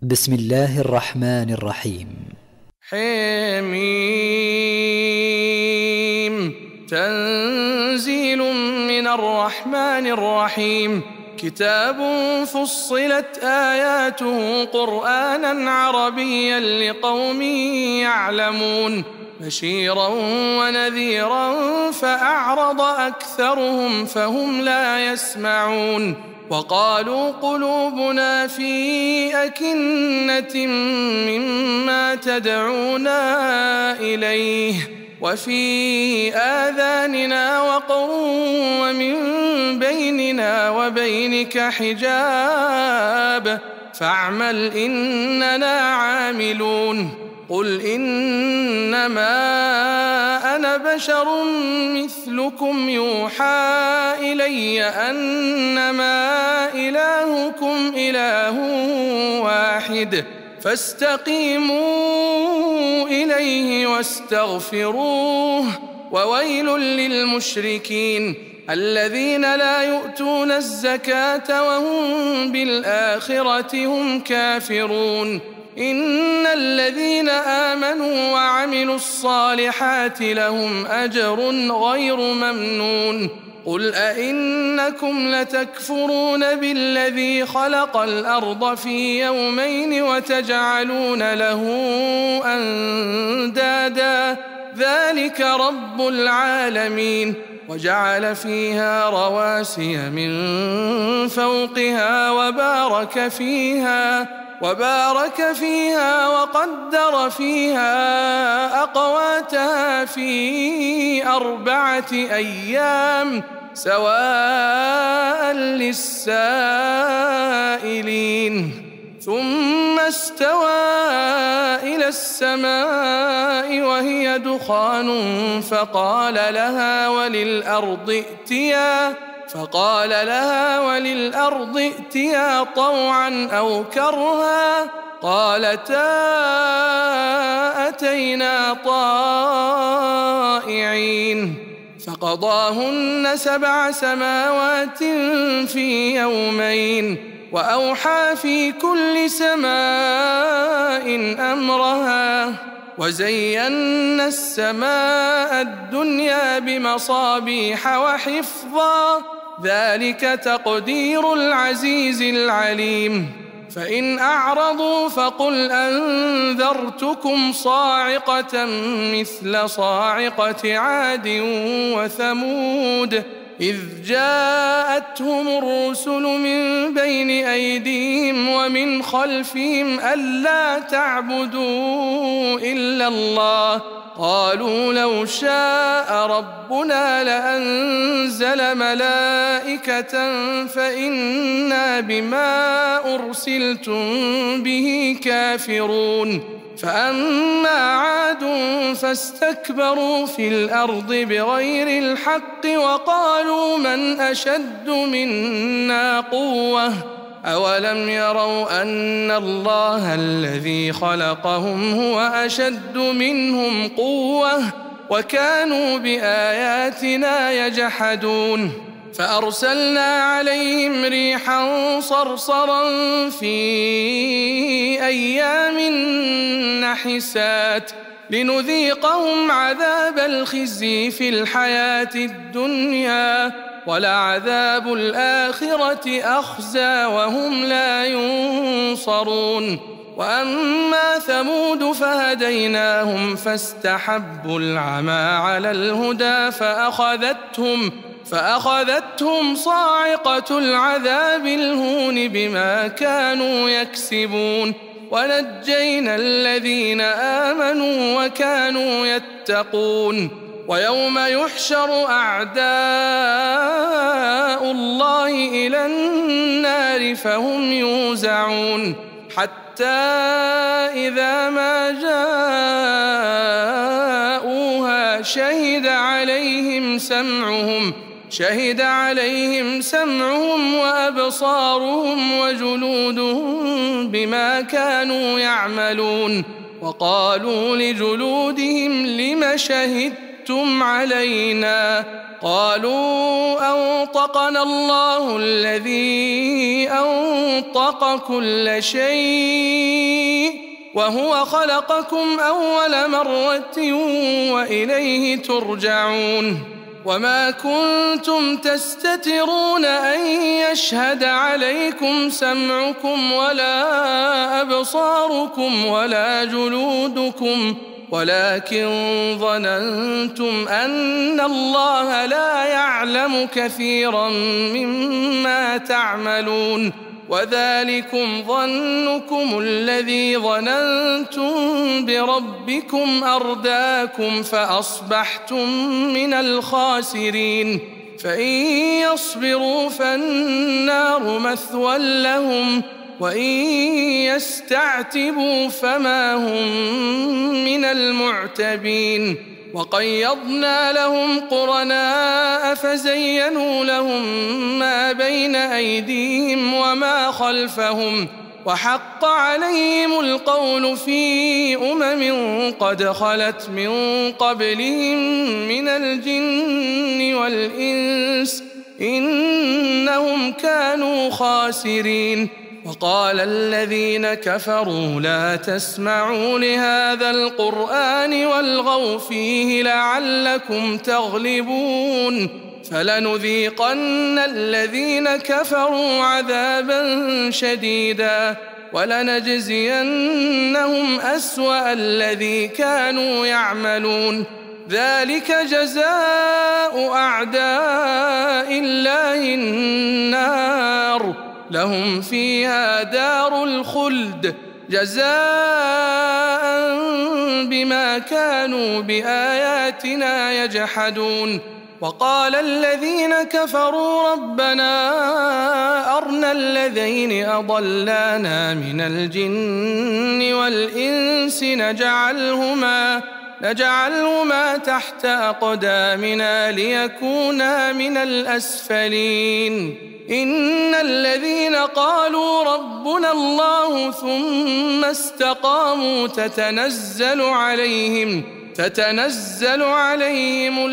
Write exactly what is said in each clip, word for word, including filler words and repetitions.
بسم الله الرحمن الرحيم. حميم. تنزيل من الرحمن الرحيم. كتاب فصلت آياته قرآنا عربيا لقوم يعلمون بشيرا ونذيرا فأعرض أكثرهم فهم لا يسمعون وقالوا قلوبنا في أكنة مما تدعونا إليه وفي آذاننا وقر ومن بيننا وبينك حجاب فاعمل إننا عاملون قل إنما أنا بشر مثلكم يوحى إلي أنما إلهكم إله واحد فاستقيموا إليه واستغفروه وويل للمشركين الذين لا يؤتون الزكاة وهم بالآخرة هم كافرون إن الذين آمنوا وعملوا الصالحات لهم أجر غير ممنون قل أئنكم لتكفرون بالذي خلق الأرض في يومين وتجعلون له أندادا ذلك رب العالمين وجعل فيها رواسي من فوقها وبارك فيها وبارك فيها وقدر فيها أقواتها في أربعة أيام سواء للسائلين ثم استوى إلى السماء وهي دخان فقال لها وللأرض ائتيا فقال لها وللأرض ائتيا طوعا أو كرها قالتا أتينا طائعين فقضاهن سبع سماوات في يومين وأوحى في كل سماء أمرها وزينا السماء الدنيا بمصابيح وحفظا ذلك تقدير العزيز العليم فإن أعرضوا فقل أنذرتكم صاعقة مثل صاعقة عاد وثمود إذ جاءتهم الرسل من بين أيديهم ومن خلفهم ألا تعبدوا إلا الله قالوا لو شاء ربنا لأنزل ملائكة فإنا بما أرسلتم به كافرون فأما عاد فاستكبروا في الأرض بغير الحق وقالوا من أشد منا قوة أولم يروا أن الله الذي خلقهم هو أشد منهم قوة وكانوا بآياتنا يجحدون فأرسلنا عليهم ريحا صرصرا في أيام نحسات لنذيقهم عذاب الخزي في الحياة الدنيا ولعذاب الآخرة أخزى وهم لا ينصرون وأما ثمود فهديناهم فاستحبوا العمى على الهدى فأخذتهم فأخذتهم صاعقة العذاب الهون بما كانوا يكسبون ونجينا الذين آمنوا وكانوا يتقون ويوم يحشر أعداء الله إلى النار فهم يوزعون حتى إذا ما جاءوها شهد عليهم سمعهم شهد عليهم سمعهم وأبصارهم وجلودهم بما كانوا يعملون وقالوا لجلودهم لم شهدتم علينا قالوا أنطقنا الله الذي أنطق كل شيء وهو خلقكم أول مرة وإليه ترجعون وما كنتم تستترون أن يشهد عليكم سمعكم ولا أبصاركم ولا جلودكم ولكن ظننتم أن الله لا يعلم كثيرا مما تعملون وذلكم ظنكم الذي ظننتم بربكم أرداكم فأصبحتم من الخاسرين فإن يصبروا فالنار مثوى لهم وإن يستعتبوا فما هم من المعتبين وقيضنا لهم قرناء فزينوا لهم ما بين أيديهم وما خلفهم وحق عليهم القول في أمم قد خلت من قبلهم من الجن والإنس إنهم كانوا خاسرين وقال الذين كفروا لا تسمعوا لهذا القرآن والغوا فيه لعلكم تغلبون فلنذيقن الذين كفروا عذابا شديدا ولنجزينهم أسوأ الذي كانوا يعملون ذلك جزاء أعداء الله النار لهم فيها دار الخلد جزاء بما كانوا بآياتنا يجحدون وقال الذين كفروا ربنا أرنا الذين أضلانا من الجن والإنس نجعلهما نجعلهما تحت أقدامنا ليكونا من الأسفلين إن الذين قالوا ربنا الله ثم استقاموا تتنزل عليهم تتنزل عليهم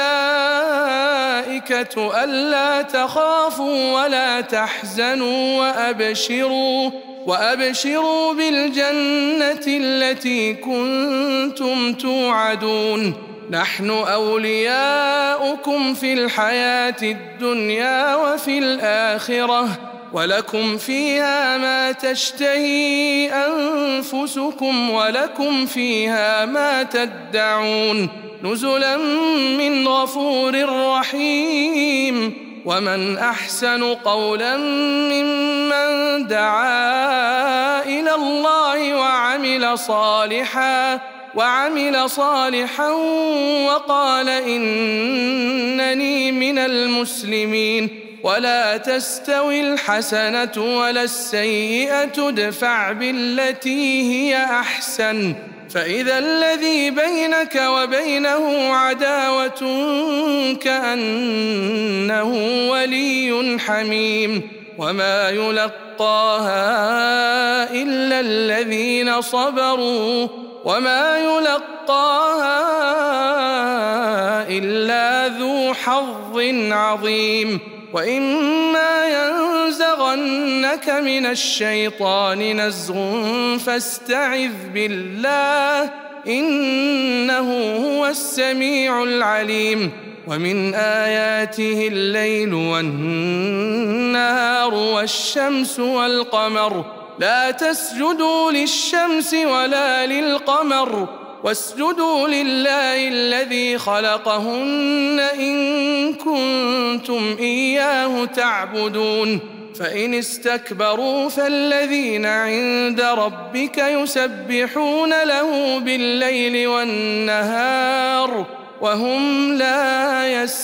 الملائكة ألا تخافوا ولا تحزنوا وأبشروا وأبشروا بالجنة التي كنتم توعدون نحن أولياؤكم في الحياة الدنيا وفي الآخرة ولكم فيها ما تشتهي أنفسكم ولكم فيها ما تدعون نزلا من غفور رحيم ومن أحسن قولا ممن دعا إلى الله وعمل صالحا وعمل صالحا وقال إنني من المسلمين ولا تستوي الحسنة ولا السيئة ادفع بالتي هي أحسن فإذا الذي بينك وبينه عداوة كأنه ولي حميم وما يلقاها إلا الذين صبروا وما يلقاها إلا ذو حظ عظيم وإما ينزغنك من الشيطان نزغ فاستعذ بالله إنه هو السميع العليم ومن آياته الليل والنهار والشمس والقمر لا تسجدوا للشمس ولا للقمر واسجدوا لله الذي خلقهن إن كنتم إياه تعبدون فإن استكبروا فالذين عند ربك يسبحون له بالليل والنهار وهم لا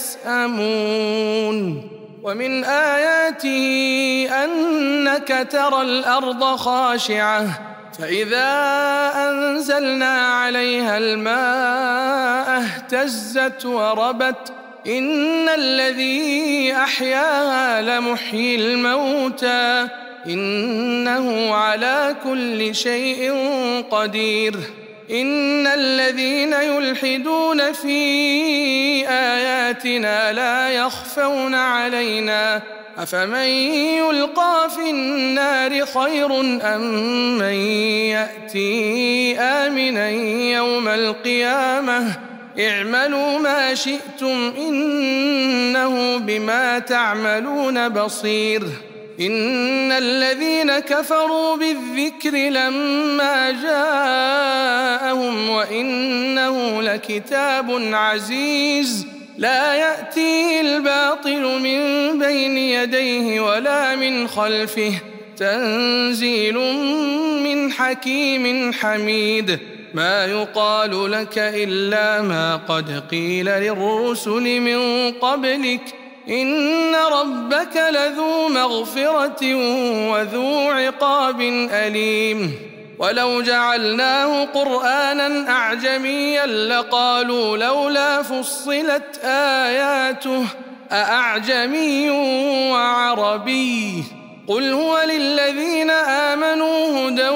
يسأمون ومن آياته أنك ترى الأرض خاشعة فإذا أنزلنا عليها الماء اهتزت وربت إن الذي أحياها لمحيي الموتى إنه على كل شيء قدير إن الذين يلحدون في آياتنا لا يخفون علينا أفمن يلقى في النار خير أم من يأتي آمنا يوم القيامة اعملوا ما شئتم إنه بما تعملون بصير إن الذين كفروا بالذكر لما جاءهم وإنه لكتاب عزيز لا يأتيه الباطل من بين يديه ولا من خلفه تنزيل من حكيم حميد ما يقال لك إلا ما قد قيل للرسل من قبلك إن ربك لذو مغفرة وذو عقاب أليم ولو جعلناه قرآنا أعجميا لقالوا لولا فصلت آياته أأعجمي وعربي قل هو للذين آمنوا هدى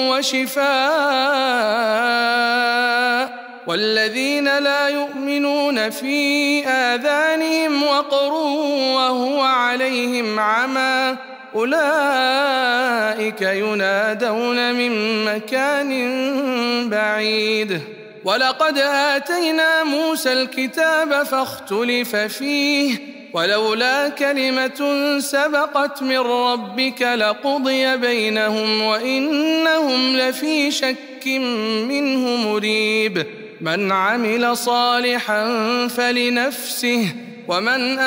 وشفاء والذين لا يؤمنون في آذانهم وقر وهو عليهم عمى أولئك ينادون من مكان بعيد ولقد آتينا موسى الكتاب فاختلف فيه ولولا كلمة سبقت من ربك لقضي بينهم وإنهم لفي شك منه مريب من عمل صالحا فلنفسه ومن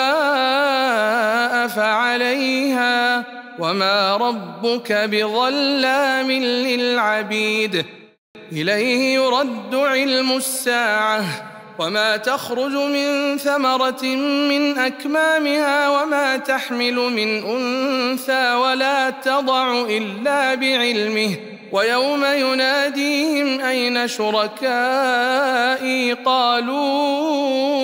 أساء فعليها وما ربك بظلام للعبيد إليه يرد علم الساعة وما تخرج من ثمرة من أكمامها وما تحمل من أنثى ولا تضع إلا بعلمه ويوم يناديهم أين شركائي قالوا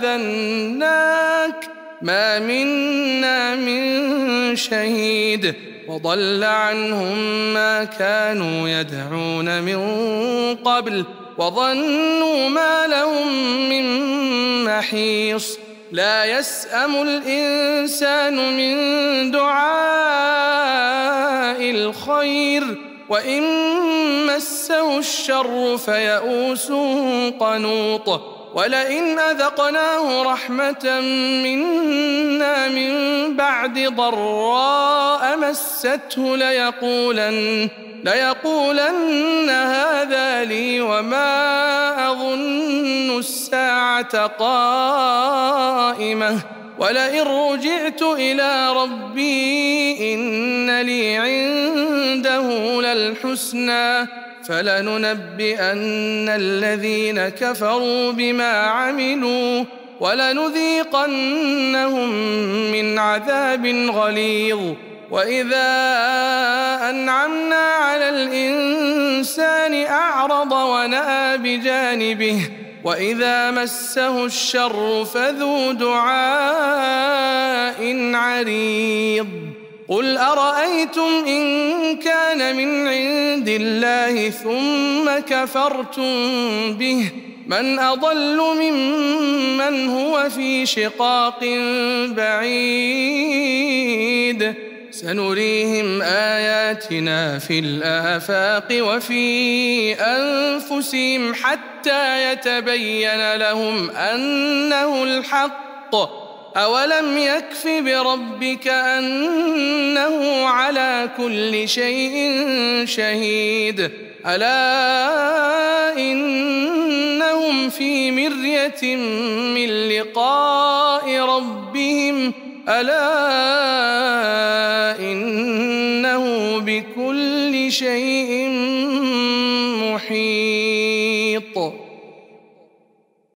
آذناك ما منا من شهيد وضل عنهم ما كانوا يدعون من قبل وظنوا ما لهم من محيص لا يسأم الإنسان من دعاء الخير وإن مسه الشر فيئوس قنوط ولئن أذقناه رحمة منا من بعد ضراء مسته ليقولن ليقولن هذا لي وما أظن الساعة قائمة ولئن رجعت إلى ربي إن لي عنده للحسنى فلننبئن الذين كفروا بما عملوا ولنذيقنهم من عذاب غليظ وإذا أنعمنا على الإنسان أعرض ونأى بجانبه وإذا مسه الشر فذو دعاء عريض قل أرأيتم إن كان من عند الله ثم كفرتم به من أضل ممن هو في شقاق بعيد سنريهم آياتنا في الآفاق وفي أنفسهم حتى يتبين لهم أنه الحق أولم يكف بربك أنه على كل شيء شهيد ألا إنهم في مرية من لقاء ربهم ألا إنه بكل شيء محيط